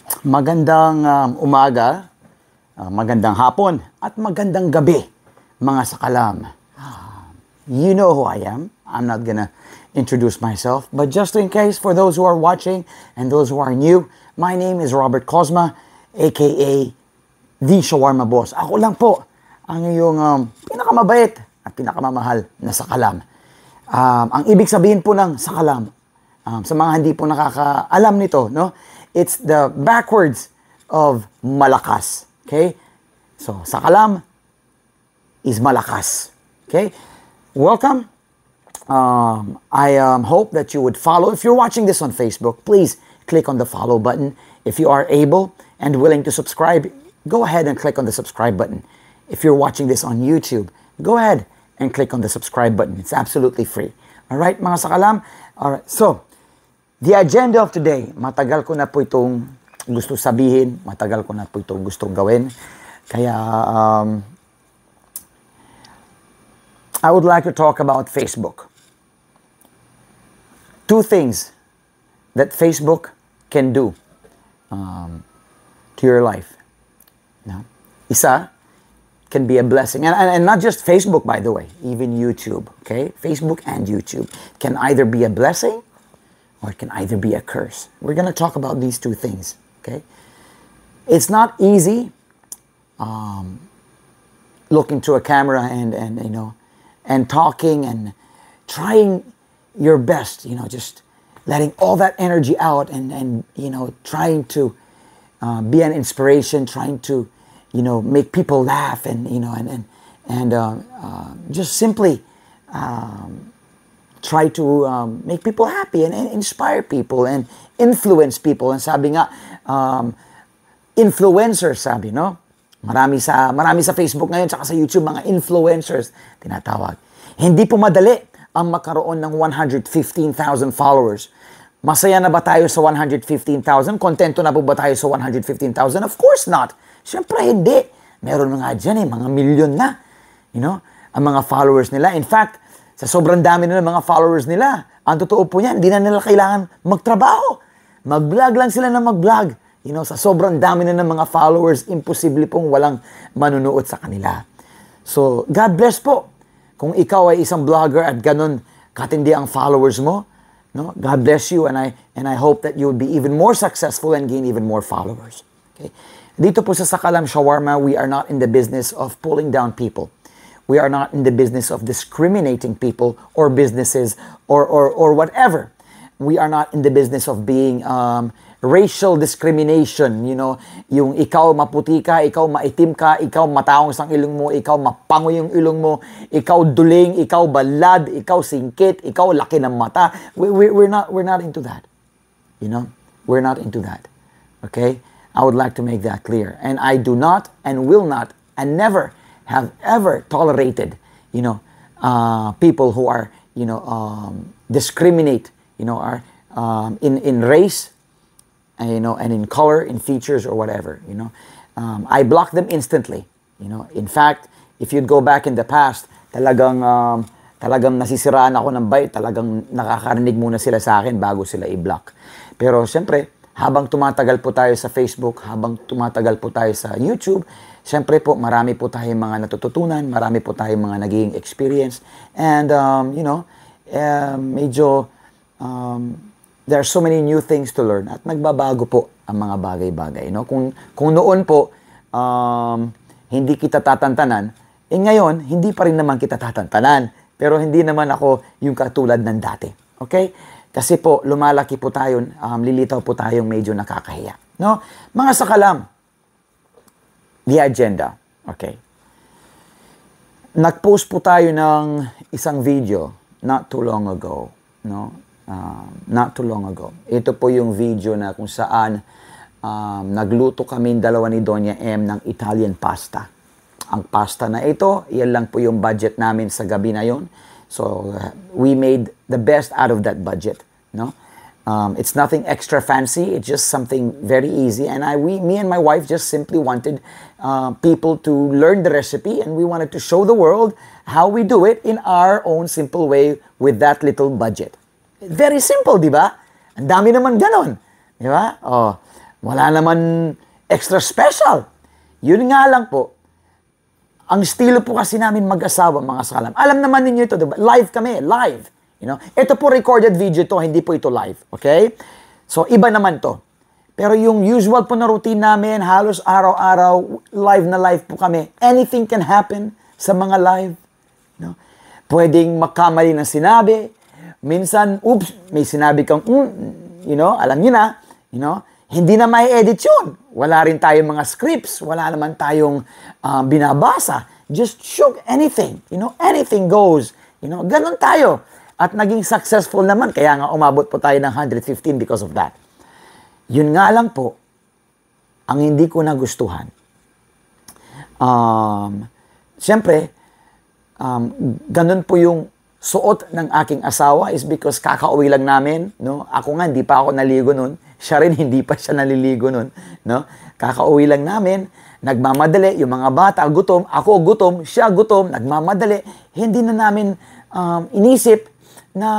Magandang umaga, magandang hapon, at magandang gabi, mga sakalam. You know who I am. I'm not gonna introduce myself, but just in case, for those who are watching and those who are new, my name is Robert Cosma, aka The Shawarma Boss. Ako lang po ang iyong pinakamabait at pinakamamahal na sakalam. Ang ibig sabihin po ng sakalam, sa mga hindi po nakakaalam nito, no? It's the backwards of malakas. Okay? So, sakalam is malakas. Okay? Welcome. I hope that you would follow. If you're watching this on Facebook, please click on the follow button. If you are able and willing to subscribe, go ahead and click on the subscribe button. If you're watching this on YouTube, go ahead and click on the subscribe button. It's absolutely free. All right, mga sakalam? All right, so, the agenda of today, matagal ko na po itong gusto sabihin, matagal ko na po itong gustong gawin. Kaya, I would like to talk about Facebook. Two things that Facebook can do to your life. No? Isa, can be a blessing. And not just Facebook, by the way, even YouTube. Okay? Facebook and YouTube can either be a blessing or it can either be a curse. We're going to talk about these two things, okay? It's not easy looking to a camera and you know, and talking and trying your best, you know, just letting all that energy out and you know, trying to be an inspiration, trying to, you know, make people laugh and, you know, and just simply try to make people happy and inspire people and influence people. And sabi nga, influencers, sabi, no? Marami sa Facebook ngayon, saka sa YouTube, mga influencers, tinatawag. Hindi po madali ang magkaroon ng 115,000 followers. Masaya na ba tayo sa 115,000? Kontento na po ba tayo sa 115,000? Of course not. Siyempre, hindi. Meron nga dyan mga milyon na, you know, ang mga followers nila. In fact, sa sobrang dami na ng mga followers nila, ang totoo po niyan, hindi na nila kailangan magtrabaho. Mag-vlog lang sila na mag-vlog. You know, sa sobrang dami na ng mga followers, imposible pong walang manunood sa kanila. So, God bless po. Kung ikaw ay isang vlogger at ganun katindi ang followers mo, no? God bless you and I hope that you will be even more successful and gain even more followers. Okay? Dito po sa Sakalam Shawarma, we are not in the business of pulling down people. We are not in the business of discriminating people or businesses or whatever. We are not in the business of being racial discrimination. You know, yung ikaw maputi ka, ikaw maitim ka, ikaw mataong sang ilong mo, ikaw mapango yung ilong mo, ikaw duling, ikaw balad, ikaw singkit, ikaw laki ng mata. We're not into that. You know, we're not into that. Okay? I would like to make that clear. And I do not and will not and never have ever tolerated, you know, people who are, you know, discriminate, you know, are in race, and, you know, and in color, in features or whatever, you know. I block them instantly, you know. In fact, if you'd go back in the past, talagang nasisiraan ako ng bait, talagang nakakarinig muna sila sa akin bago sila i-block. Pero siyempre, habang tumatagal po tayo sa Facebook, habang tumatagal po tayo sa YouTube, siyempre po, marami po tayong mga natututunan, marami po tayong mga naging experience, and, you know, medyo, there are so many new things to learn, at nagbabago po ang mga bagay-bagay, no? Kung noon po, hindi kita tatantanan, ngayon, hindi pa rin naman kita tatantanan, pero hindi naman ako yung katulad ng dati, okay? Kasi po, lumalaki po tayo, lilitaw po tayong medyo nakakahiya, no? Mga sakalam, the agenda. Okay. Nag-post po tayo ng isang video not too long ago. No? Not too long ago. Ito po yung video na kung saan nagluto kami dalawa ni Doña M ng Italian pasta. Ang pasta na ito, yan lang po yung budget namin sa gabi na yon. So, we made the best out of that budget. No? It's nothing extra fancy. It's just something very easy. And me and my wife just simply wanted people to learn the recipe, and we wanted to show the world how we do it in our own simple way with that little budget. Very simple, di ba? Ang dami naman ganon. Di ba? Oh, Wala naman extra special. Yun nga lang po, ang estilo po kasi namin mag-asawa, mga sakalam. Alam naman ninyo ito, diba? Live kami, live. Ito po recorded video to, hindi po ito live. Okay? So, iba naman to. Pero yung usual po na routine namin, halos araw-araw, live po kami. Anything can happen sa mga live. Pwedeng magkamali ng sinabi. Minsan, oops, may sinabi kang, alam niyo na, hindi na may edit yun. Wala rin tayong mga scripts. Wala naman tayong binabasa. Just shoot anything. Anything goes. Ganon tayo. At naging successful naman. Kaya nga umabot po tayo ng 115 because of that. Yun nga lang po, ang hindi ko nagustuhan. Siyempre, ganun po yung suot ng aking asawa is because kakauwi lang namin. Ako nga, hindi pa ako naligo nun. Siya rin, hindi pa siya naliligo nun. Kakauwi lang namin, nagmamadali, yung mga bata gutom, ako gutom, siya gutom, nagmamadali. Hindi na namin inisip na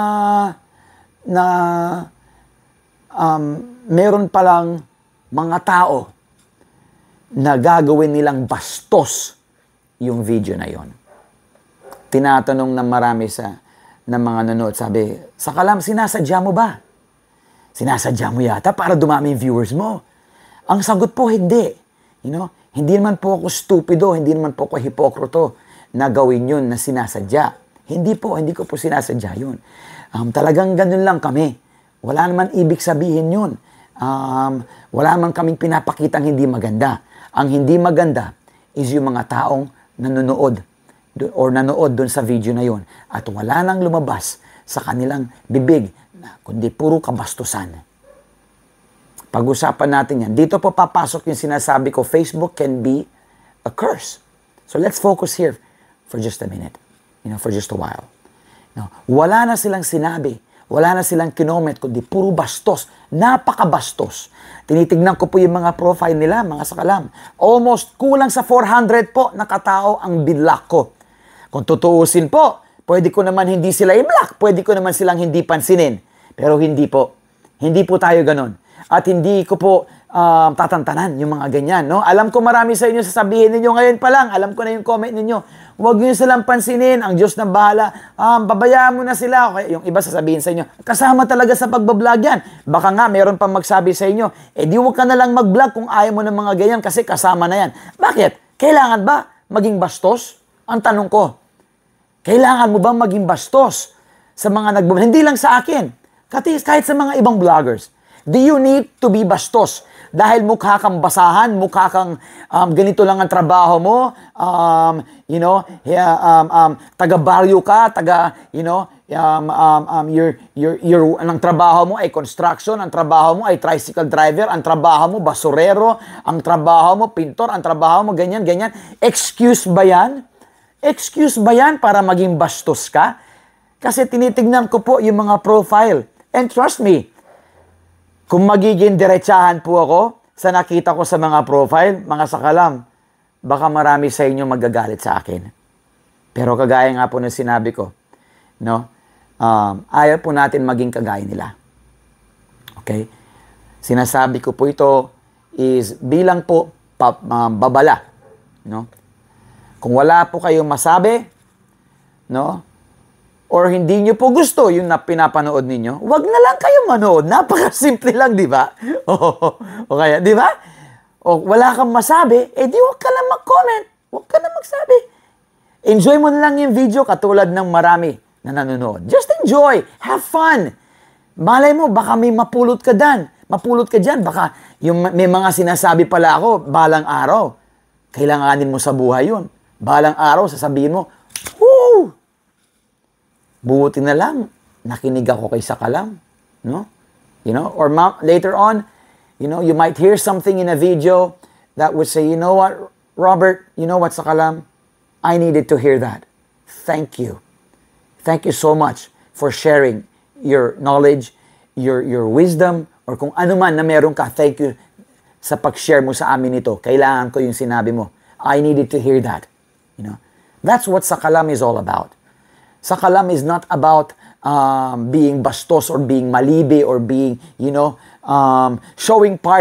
meron palang mga tao na gagawin nilang bastos yung video na yon. Tinatanong ng marami ng mga nanonood, sabi, Sakalam, sinasadya mo ba? Sinasadya mo yata para dumami yung viewers mo. Ang sagot po, hindi. Hindi naman po ako stupido, hindi naman po ako hipokrito na gawin yun na sinasadya. Hindi ko po sinasadya yun. Talagang ganun lang kami. Wala naman ibig sabihin yun. Wala naman kaming pinapakitang hindi maganda. Ang hindi maganda is yung mga taong nanonood doon sa video na yun. At wala nang lumabas sa kanilang bibig kundi puro kabastusan. Pag-usapan natin yan. Dito po papasok yung sinasabi ko, Facebook can be a curse. So let's focus here for just a minute. For just a while. Wala na silang sinabi. Wala na silang kinoment, kundi puro bastos. Napakabastos. Tinitignan ko po yung mga profile nila, mga sakalam. Almost kulang sa 400 po na katao ang binlock ko. Kung tutuusin po, pwede ko naman hindi sila i-block. Pwede ko naman silang hindi pansinin. Pero hindi po. Hindi po tayo ganon. At hindi ko po tatantanan yung mga ganyan. Alam ko marami sa inyo sasabihin ninyo ngayon pa lang. Alam ko na yung comment ninyo. Huwag nyo silang pansinin. Ang Diyos na bahala. Babayaan mo na sila. Okay? Yung iba sasabihin sa inyo, kasama talaga sa pagbablog yan. Baka nga, meron pang magsabi sa inyo, di huwag ka na lang mag-vlog kung ayaw mo ng mga ganyan kasi kasama na yan. Bakit? Kailangan ba maging bastos? Ang tanong ko, kailangan mo bang maging bastos sa mga nagbablog? Hindi lang sa akin. Kahit sa mga ibang vloggers. Do you need to be bastos? Dahil mukha kang basahan, mukha kang ganito lang ang trabaho mo, taga-baryo ka, ang trabaho mo ay construction, ang trabaho mo ay tricycle driver, ang trabaho mo basurero, ang trabaho mo pintor, ang trabaho mo ganyan. Excuse ba yan? Excuse ba yan para maging bastos ka? Kasi tinitignan ko po yung mga profile. And trust me, kung magiging diretsahan po ako sa nakita ko sa mga profile, mga sakalam, baka marami sa inyo magagalit sa akin. Pero kagaya nga po ng sinabi ko, ayaw po natin maging kagaya nila. Okay? Sinasabi ko po ito is bilang po babala. Kung wala po kayong masabi, or hindi nyo po gusto yung pinapanood ninyo, wag na lang kayo manood. Napakasimple lang, di ba? O kaya, di ba? O wala kang masabi, di wag ka na mag-comment. Wag ka na magsabi. Enjoy mo na lang yung video katulad ng marami na nanonood. Just enjoy. Have fun. Malay mo, baka may mapulot ka dyan. Baka may mga sinasabi pala ako, balang araw. Kailanganin mo sa buhay yun. Balang araw, sasabihin mo, woo! Buti na lang, nakinig ako kay Sakalam. Or later on, you might hear something in a video that would say, you know what, Robert, you know what, Sakalam? I needed to hear that. Thank you. Thank you so much for sharing your knowledge, your wisdom, or kung ano man na meron ka, thank you sa pag-share mo sa amin ito. Kailangan ko yung sinabi mo. I needed to hear that. That's what Sakalam is all about. Sakalam is not about being bastos or being malibe or being, showing parts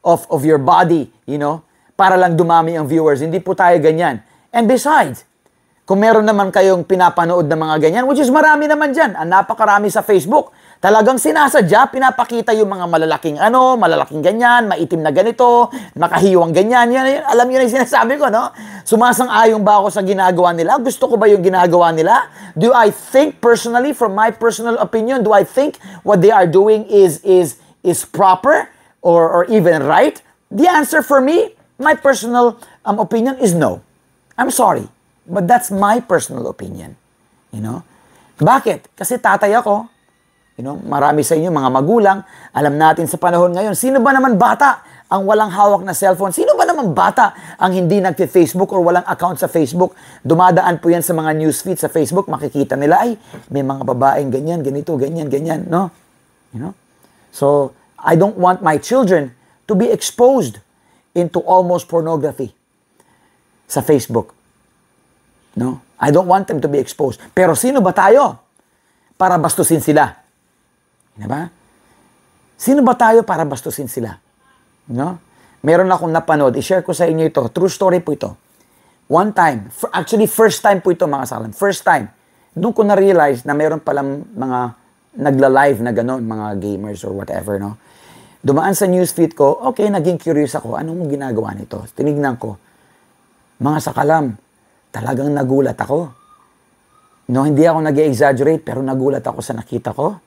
of your body, para lang dumami ang viewers. Hindi po tayo ganyan. And besides, kung meron naman kayong pinapanood na mga ganyan, which is marami naman dyan, ang napakarami sa Facebook, talagang sinasadya, pinapakita yung mga malalaking ganyan, maitim na ganito, nakahiwang ganyan, yan, alam niyo na yung sinasabi ko, no? Sumasang-ayon ba ako sa ginagawa nila? Gusto ko ba yung ginagawa nila? Do I think personally, from my personal opinion, do I think what they are doing is proper or even right? The answer for me, my personal opinion is no. I'm sorry, but that's my personal opinion. Bakit? Kasi tatay ako. Marami sa inyo, mga magulang, alam natin sa panahon ngayon, sino ba naman bata ang walang hawak na cellphone? Sino ba naman bata ang hindi nagte-Facebook or walang account sa Facebook? Dumadaan po yan sa mga newsfeed sa Facebook, makikita nila, ay, may mga babaeng ganyan, ganito, ganyan, ganyan, no? So, I don't want my children to be exposed into almost pornography sa Facebook. No? I don't want them to be exposed. Pero sino ba tayo para bastusin sila? Diba? Sino ba tayo para bastusin sila? No? Meron akong napanood, i-share ko sa inyo ito. True story po ito. One time, actually first time po ito mga salam. First time. Doon ko na-realize na meron palang mga nagla-live na gano'n, mga gamers or whatever, no? Dumaan sa newsfeed ko, okay, naging curious ako, anong ginagawa nito? Tinignan ko, mga sakalam, talagang nagulat ako. No, hindi ako nag-exaggerate, pero nagulat ako sa nakita ko.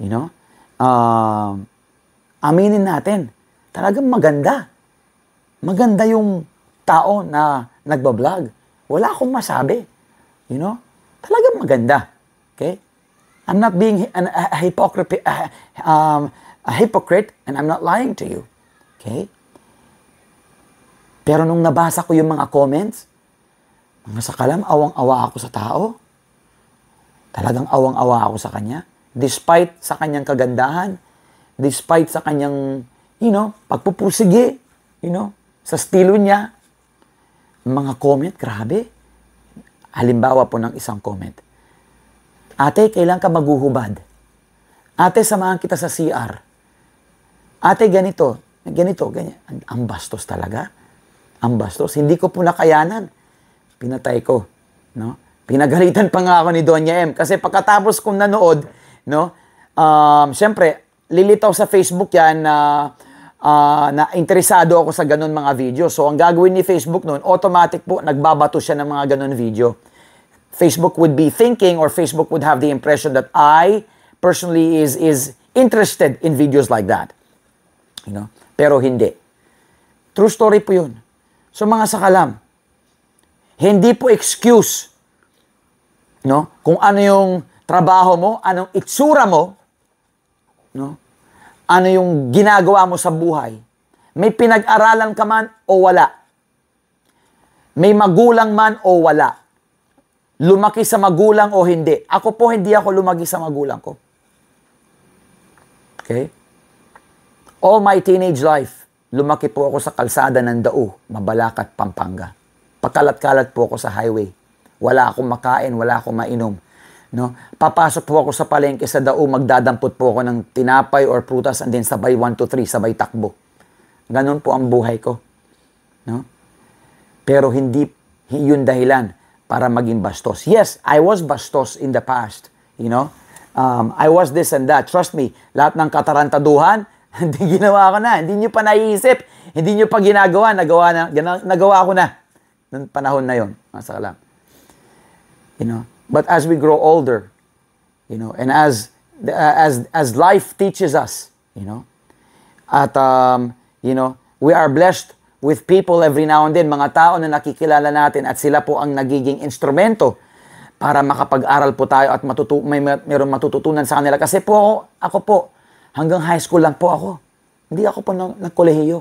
Aminin natin, talagang maganda. Maganda yung tao na nagbablog. Wala akong masabi. Talagang maganda. Okay? I'm not being a hypocrite and I'm not lying to you. Okay? Pero nung nabasa ko yung mga comments, mga sakalam, awang-awa ako sa tao. Talagang awang-awa ako sa kanya. Despite sa kanyang kagandahan, despite sa kanyang, pagpupursige, sa estilo niya, mga comment, grabe. Halimbawa po ng isang comment. Ate, kailan ka maghuhubad? Ate, samahan kita sa CR. Ate, ganito, ganyan. Ang bastos talaga. Ang bastos. Hindi ko po nakayanan. Pinatay ko. No? Pinagalitan pa nga ako ni Doña M. Kasi pagkatapos kong nanood, siyempre, lilitaw sa Facebook yan na interesado ako sa ganun mga video. So, ang gagawin ni Facebook noon, automatic po, nagbabato siya ng mga ganun video. Facebook would be thinking or Facebook would have the impression that I personally is interested in videos like that. Pero hindi. True story po yun. So, mga sakalam, hindi po excuse, kung ano yung trabaho mo, anong itsura mo, ano yung ginagawa mo sa buhay. May pinag-aralan ka man o wala. May magulang man o wala. Lumaki sa magulang o hindi. Ako po, hindi ako lumaki sa magulang ko. Okay? All my teenage life, lumaki po ako sa kalsada ng Dao, Mabalacat, Pampanga. Pakalat-kalat po ako sa highway. Wala akong makain, wala akong mainom. Papasok po ako sa palengke sa Dao, magdadampot po ako ng tinapay or prutas and then sabay 1, 2, 3, sabay takbo. Ganon po ang buhay ko. Pero hindi yun dahilan para maging bastos. Yes, I was bastos in the past. I was this and that. Trust me, lahat ng katarantaduhan, hindi ginawa ko na. Hindi nyo pa naiisip. Hindi nyo pa ginagawa. Nagawa ko na. Noong panahon na yun. Masakalam. But as we grow older, and as life teaches us, we are blessed with people every now and then, mga tao na nakikilala natin at sila po ang nagiging instrumento para makapag-aral po tayo at mayroong matututunan sa kanila. Kasi po, ako po, hanggang high school lang po ako. Hindi ako po nagkolehiyo.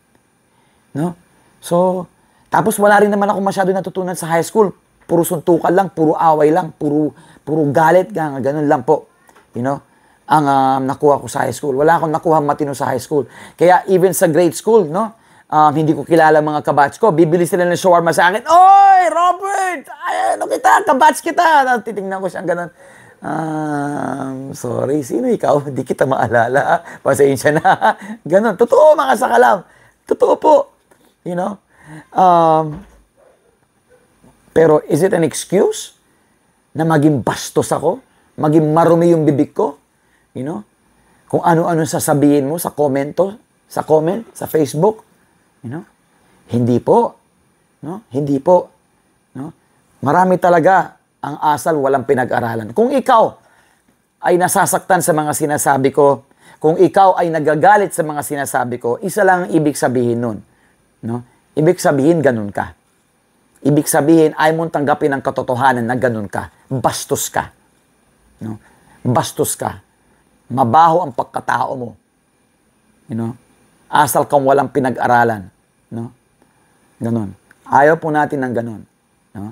So, tapos wala rin naman ako masyado natutunan sa high school. Puro suntukan lang, puro away lang, puro galit, ganun lang po. Ang nakuha ko sa high school. Wala akong nakuha matino sa high school. Kaya even sa grade school, hindi ko kilala mga kabatch ko. Bibili sila ng shawarma sa akin. Oy, Robert! Ay, kabatch kita. Titingnan ko siyang ganun. Sorry, sino ikaw? Hindi kita maalala. Pasensya na. Ganun. Totoo mga sakalam. Totoo po. You know? Pero is it an excuse na maging bastos ako? Maging marumi yung bibig ko? You know? Kung ano-ano sasabihin mo sa comment, sa Facebook? You know? Hindi po. No? Hindi po. No? Marami talaga ang asal walang pinag-aralan. Kung ikaw ay nasasaktan sa mga sinasabi ko, kung ikaw ay nagagalit sa mga sinasabi ko, isa lang ang ibig sabihin nun. No? Ibig sabihin, ganun ka. Ibig sabihin, ay mong tanggapin ang katotohanan na ganun ka. Bastos ka. No? Bastos ka. Mabaho ang pagkatao mo. You know? Asal kang walang pinag-aralan. No? Ganun. Ayaw po natin ng ganun. No?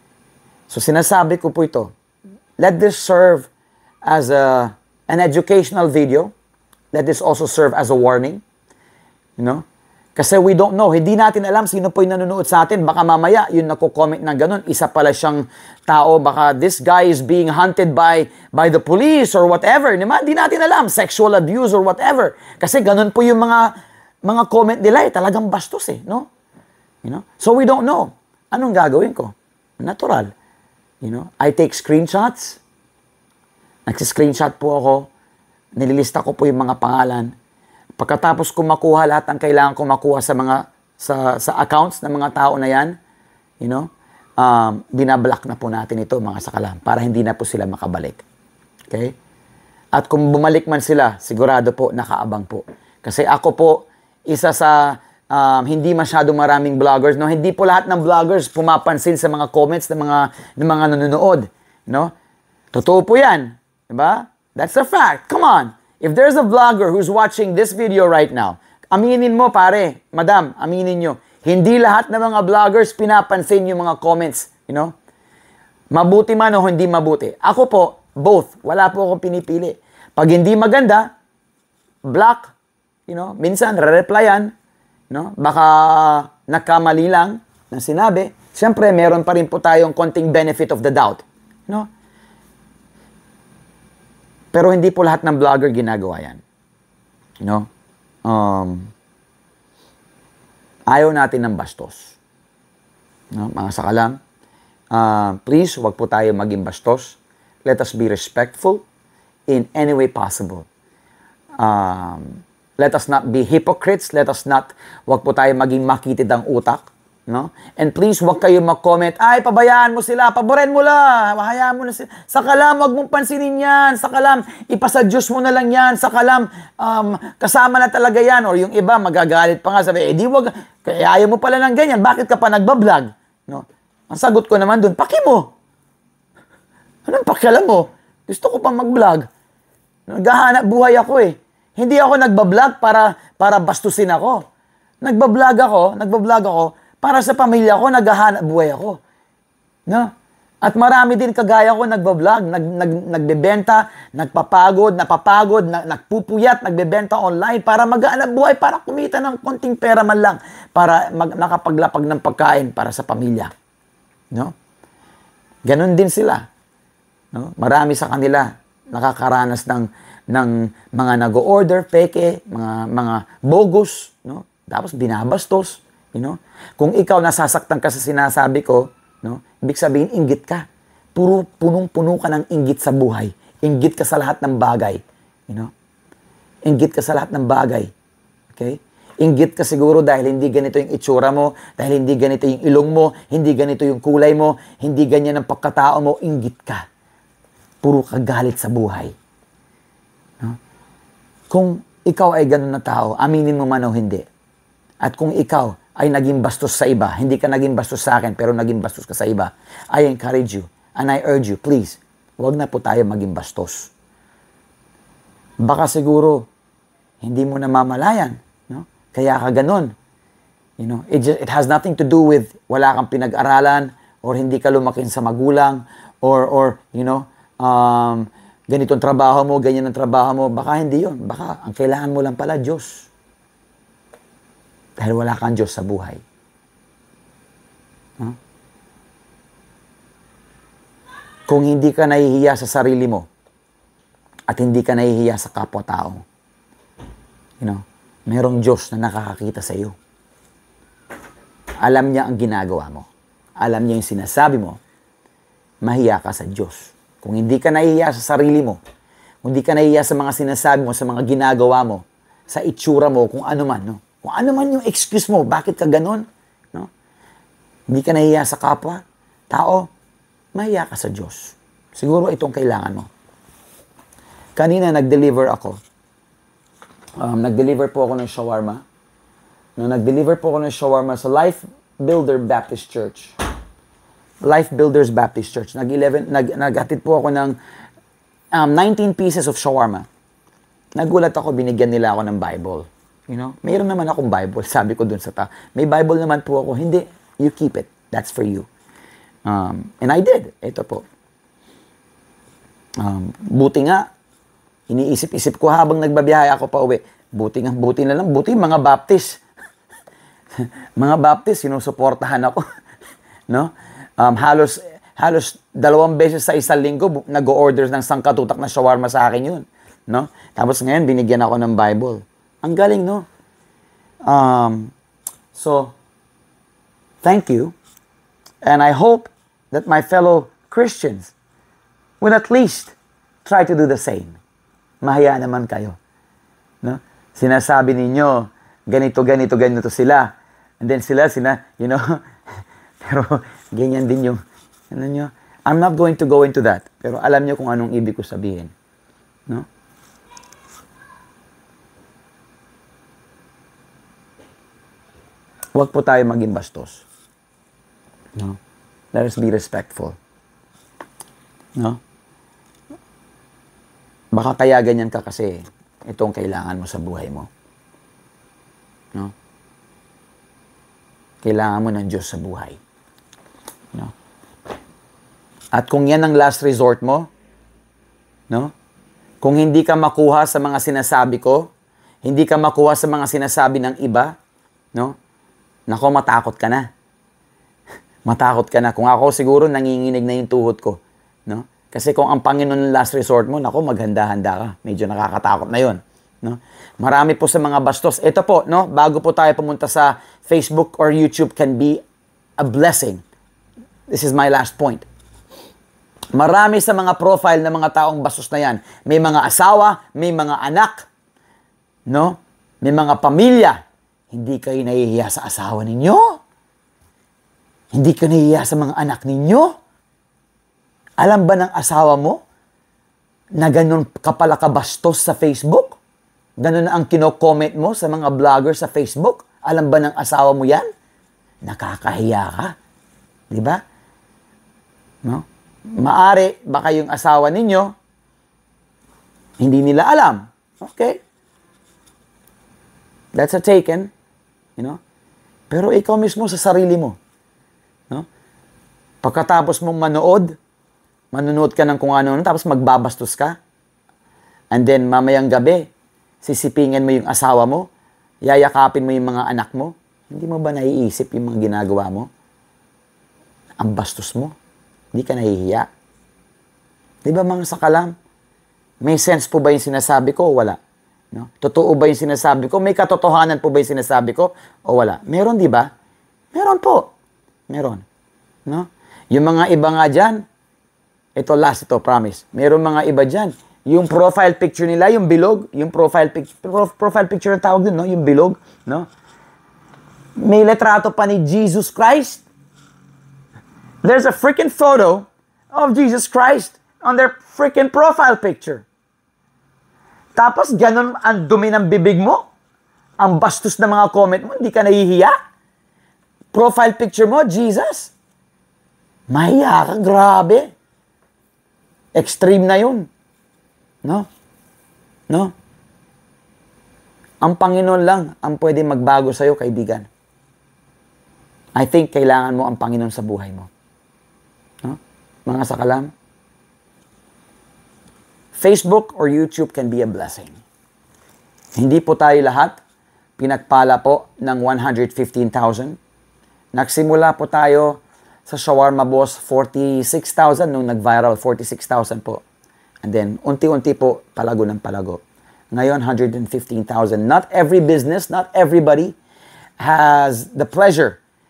So sinasabi ko po ito, let this serve as an educational video. Let this also serve as a warning. You know? Kasi we don't know. Hindi natin alam sino po yung nanonood sa atin. Baka mamaya, yung nako-comment na ganun, isa pala siyang tao. Baka this guy is being hunted by the police or whatever. Hindi natin alam. Sexual abuse or whatever. Kasi ganun po yung mga comment nila. Talagang bastos no? You know? So we don't know. Anong gagawin ko? Natural. You know? I take screenshots. Nagsi-screenshot po ako. Nililista ko po yung mga pangalan. Pagkatapos ko makuha lahat ang kailangan ko makuha sa accounts ng mga tao na yan, you know, binablock na po natin ito, mga sakalam, para hindi na po sila makabalik. Okay? At kung bumalik man sila, sigurado po, nakaabang po. Kasi ako po, isa sa hindi masyadong maraming vloggers, no? Hindi po lahat ng vloggers pumapansin sa mga comments ng mga nanonood, no? Totoo po yan. Diba? That's a fact. Come on. If there's a vlogger who's watching this video right now, aminin mo pare, madam, aminin nyo, hindi lahat ng mga vloggers pinapansin yung mga comments, you know? Mabuti man o hindi mabuti. Ako po, both. Wala po akong pinipili. Pag hindi maganda, block, you know? Minsan, re-replyan, no? Baka nakamali lang na sinabi. Siyempre, meron pa rin po tayong konting benefit of the doubt, no? Pero hindi po lahat ng vlogger ginagawa yan. You know? Ayaw natin ng bastos. No? Mga sakalam, please, wag po tayo maging bastos. Let us be respectful in any way possible. Let us not be hypocrites. Wag po tayo maging makitid ang utak. No? And please, wag kayo mag-comment, ay, pabayaan mo sila, paboren mo lang, hayaan mo na sila. Sa kalam, wag mong pansinin yan. Sa kalam, ipasa-Diyos mo na lang yan. Sa kalam, kasama na talaga yan. Or yung iba, magagalit pa nga, sabi, di wag, kaya ayaw mo pala ng ganyan, bakit ka pa nagbablog? No? Ang sagot ko naman dun, paki mo. Anong pakialam mo? Gusto ko pang mag-vlog. Naghahanap buhay ako Hindi ako nagbablog para bastusin ako. Nagbablog ako, para sa pamilya ko, naghahanap buhay ako. No? At marami din kagaya ko nagbablog, nagbebenta, napapagod, nagpupuyat, nagbebenta online para maghanap buhay, para kumita ng konting pera man lang, para nakapaglapag ng pagkain para sa pamilya. No? Ganon din sila. No? Marami sa kanila nakakaranas ng mga nag-order, peke, mga bogus, no? Tapos binabastos. You know? Kung ikaw nasasaktan ka sa sinasabi ko, no? Ibig sabihin, inggit ka. Punong-puno ka ng inggit sa buhay. Inggit ka sa lahat ng bagay. You know? Inggit ka sa lahat ng bagay. Okay? Inggit ka siguro dahil hindi ganito yung itsura mo, dahil hindi ganito yung ilong mo, hindi ganito yung kulay mo, hindi ganyan ang pagkatao mo, inggit ka. Puro ka galit sa buhay. No? Kung ikaw ay ganun na tao, aminin mo man o hindi. At kung ikaw ay naging bastos sa iba, hindi ka naging bastos sa akin, pero naging bastos ka sa iba, I encourage you, and I urge you, please, huwag na po tayo maging bastos. Baka siguro, hindi mo namamalayan, no? Kaya ka ganun. You know, it has nothing to do with wala kang pinag-aralan, or hindi ka lumaking sa magulang, or you know, ganitong trabaho mo, ganyan ang trabaho mo. Baka hindi yun. Baka ang kailangan mo lang pala, Diyos. Dahil wala kang Diyos sa buhay. Huh? Kung hindi ka nahihiya sa sarili mo at hindi ka nahihiya sa kapwa-tao, you know, merong Diyos na nakakakita sa iyo. Alam niya ang ginagawa mo. Alam niya yung sinasabi mo. Mahiya ka sa Diyos. Kung hindi ka nahihiya sa sarili mo, kung hindi ka nahihiya sa mga sinasabi mo, sa mga ginagawa mo, sa itsura mo, kung ano man, no? Kung ano man yung excuse mo, bakit ka ganun, no? Hindi ka nahihiya sa kapwa, tao, mahiya ka sa Diyos. Siguro itong kailangan mo. Kanina nag-deliver ako. Nag-deliver po ako ng shawarma. Nag-deliver po ako ng shawarma sa Life Builder Baptist Church. Life Builders Baptist Church. Nag-atid po ako ng 19 pieces of shawarma. Nagulat ako, binigyan nila ako ng Bible. You know, mayroon naman akong Bible. Sabi ko dun sa may Bible naman po ako. Hindi, you keep it. That's for you. And I did. Ito po. Buti nga, iniisip-isip ko habang nagbabiyahe ako pa uwi. Buti na lang. Buti mga Baptist. Mga Baptist, sinusuportahan ako. No? Halos 2 beses sa isang linggo, nag-o-order ng sangkatutak na shawarma sa akin yun. No? Tapos ngayon, binigyan ako ng Bible. Ang galing, no? So, thank you. And I hope that my fellow Christians will at least try to do the same. Mahiya naman kayo. No? Sinasabi ninyo, ganito sila. And then sila, you know, pero ganyan din yung, ano nyo, I'm not going to go into that. Pero alam nyo kung anong ibig ko sabihin. No? Huwag po tayo maging bastos. No? Let us be respectful. No? Baka kaya ganyan ka kasi itong kailangan mo sa buhay mo. No? Kailangan mo ng Diyos sa buhay. No? At kung yan ang last resort mo, no? Kung hindi ka makuha sa mga sinasabi ko, hindi ka makuha sa mga sinasabi ng iba, no? Nako, matakot ka na. Matakot ka na. Kung ako siguro nanginginig na yung tuhod ko, no? Kasi kung ang Panginoon ang last resort mo, nako, maghanda-handa ka. Medyo nakakatakot na 'yon, no? Marami po sa mga bastos. Ito po, no, bago po tayo pumunta sa Facebook or YouTube can be a blessing. This is my last point. Marami sa mga profile ng mga taong bastos na yan. May mga asawa, may mga anak, no? May mga pamilya. Hindi kayo nahihiya sa asawa ninyo? Hindi kayo nahihiya sa mga anak ninyo? Alam ba ng asawa mo na ganun ka pala kabastos sa Facebook? Ganun na ang kino-comment mo sa mga vlogger sa Facebook? Alam ba ng asawa mo yan? Nakakahiya ka. Di ba? No? Maari, baka yung asawa ninyo, hindi nila alam. Okay. That's a taken. You know? Pero ikaw mismo sa sarili mo. No? Pagkatapos mong manonood ka ng kung ano, tapos magbabastos ka. And then, mamayang gabi, sisipingin mo yung asawa mo, yayakapin mo yung mga anak mo, hindi mo ba naiisip yung mga ginagawa mo? Ang bastos mo. Hindi ka nahihiya. Di ba mga sakalam? May sense po ba yung sinasabi ko o wala? No? Totoo ba yung sinasabi ko? May katotohanan po ba yung sinasabi ko o wala? Meron, di ba? Meron po. Meron. No? Yung mga iba nga dyan, ito last, ito, promise. Meron mga iba dyan. Yung profile picture nila, yung bilog, yung profile picture ang tawag dun, no? Yung bilog, no? May letrato pa ni Jesus Christ. There's a freaking photo of Jesus Christ on their freaking profile picture. Tapos, ganun ang dumi ng bibig mo. Ang bastos na mga comment mo, hindi ka nahihiya. Profile picture mo, Jesus. Mahiya ka, grabe. Extreme na yun. No? No? Ang Panginoon lang ang pwede magbago sa'yo, kaibigan. I think kailangan mo ang Panginoon sa buhay mo. No? Mga sakalam, Facebook or YouTube can be a blessing. Hindi po tayo lahat pinagpala po ng 115,000. Nagsimula po tayo sa Shawarma Boss 46,000 nung nag-viral 46,000 po. And then, unti-unti po, palago ng palago. Ngayon, 115,000. Not every business, not everybody has the pleasure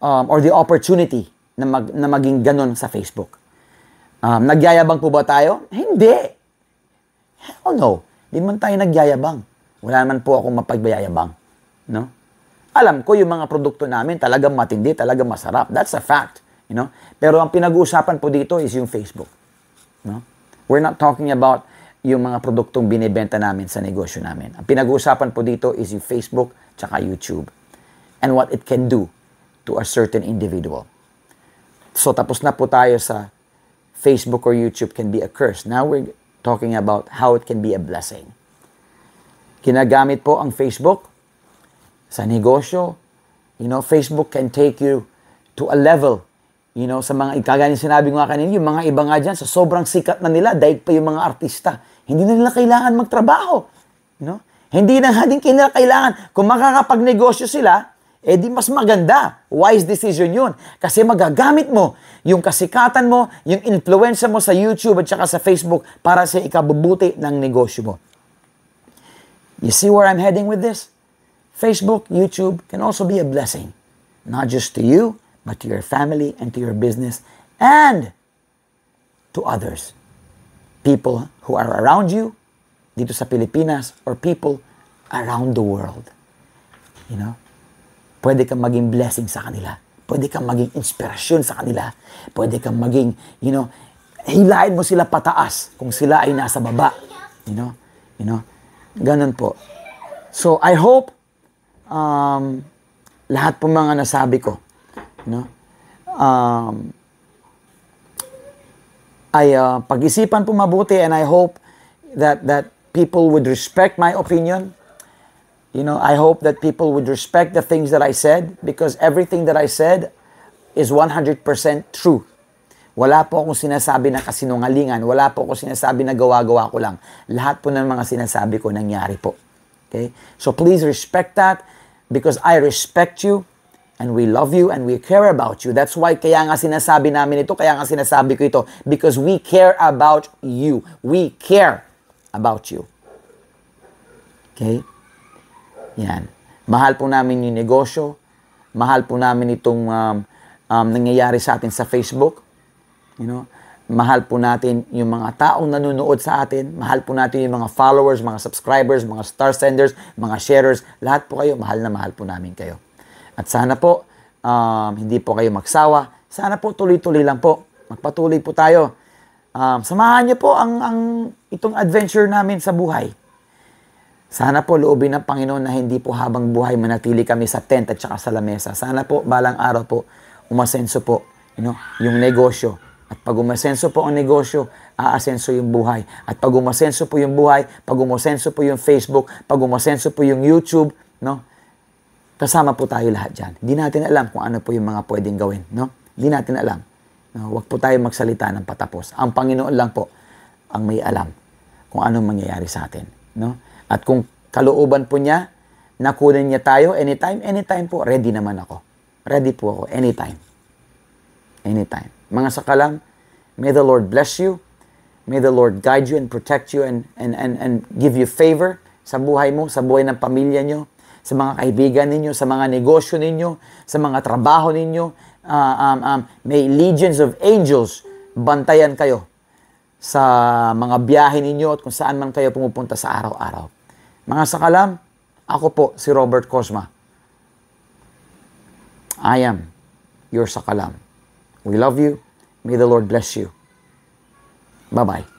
or the opportunity na maging ganon sa Facebook. Nagyayabang po ba tayo? Hindi. Hell no. Di man tayo nagyayabang. Wala naman po akong mapagbayayabang. No? Alam ko yung mga produkto namin talagang matindi, talagang masarap. That's a fact. You know? Pero ang pinag-uusapan po dito is yung Facebook. No? We're not talking about yung mga produktong binibenta namin sa negosyo namin. Ang pinag-uusapan po dito is yung Facebook tsaka YouTube and what it can do to a certain individual. So tapos na po tayo sa Facebook or YouTube can be a curse. Now we're talking about how it can be a blessing. Ginagamit po ang Facebook sa negosyo. You know, Facebook can take you to a level. You know, sa mga, kagaya sinabi ko nga kanina, yung mga iba nga dyan, sa sobrang sikat na nila, daig pa yung mga artista. Hindi na nila kailangan magtrabaho. You know? Hindi na din nila kailangan. Kung makakapagnegosyo sila, eh di mas maganda. Wise decision yun. Kasi magagamit mo yung kasikatan mo, yung influensya mo sa YouTube at saka sa Facebook para sa ikabubuti ng negosyo mo. You see where I'm heading with this? Facebook, YouTube can also be a blessing. Not just to you, but to your family and to your business and to others. People who are around you, dito sa Pilipinas, or people around the world. You know? Pwede kang maging blessing sa kanila. Pwede kang maging inspirasyon sa kanila. Pwede kang maging, you know, hilahin mo sila pataas kung sila ay nasa baba. You know? Ganun po. So, I hope lahat po mga nasabi ko, no? Pag-isipan po mabuti, and I hope that people would respect my opinion. You know, I hope that people would respect the things that I said, because everything that I said is 100% true. Wala po akong sinasabi na kasinungalingan. Wala po akong sinasabi na gawa-gawa ko lang. Lahat po ng mga sinasabi ko nangyari po. Okay? So please respect that, because I respect you, and we love you, and we care about you. That's why kaya nga sinasabi namin ito, kaya nga sinasabi ko ito, because we care about you. We care about you. Okay? Yan. Mahal po namin yung negosyo. Mahal po namin itong nangyayari sa atin sa Facebook. You know? Mahal po natin yung mga taong nanonood sa atin. Mahal po natin yung mga followers, mga subscribers, mga star senders, mga sharers. Lahat po kayo, mahal na mahal po namin kayo. At sana po, hindi po kayo magsawa. Sana po, tuloy-tuloy lang po. Magpatuloy po tayo. Samahan niyo po itong adventure namin sa buhay. Sana po, loobin ng Panginoon na hindi po habang buhay manatili kami sa tent at saka sa lamesa. Sana po, balang araw po, umasenso po, yung negosyo. At pag umasenso po ang negosyo, aasenso yung buhay. At pag umasenso po yung buhay, pag umasenso po yung Facebook, pag umasenso po yung YouTube, no? Kasama po tayo lahat dyan. Hindi natin alam kung ano po yung mga pwedeng gawin, no? Hindi natin alam. No? Huwag po tayo magsalita ng patapos. Ang Panginoon lang po ang may alam kung anong mangyayari sa atin, no? At kung kalooban po niya, nakunin niya tayo anytime po, ready naman ako. Ready po ako, anytime. Anytime. Mga sakalam, may the Lord bless you. May the Lord guide you and protect you and give you favor sa buhay mo, sa buhay ng pamilya nyo, sa mga kaibigan ninyo, sa mga negosyo ninyo, sa mga trabaho ninyo. May legions of angels bantayan kayo sa mga biyahe ninyo at kung saan man kayo pumupunta sa araw-araw. Mga sakalam, ako po si Robert Cosma. I am your sakalam. We love you. May the Lord bless you. Bye-bye.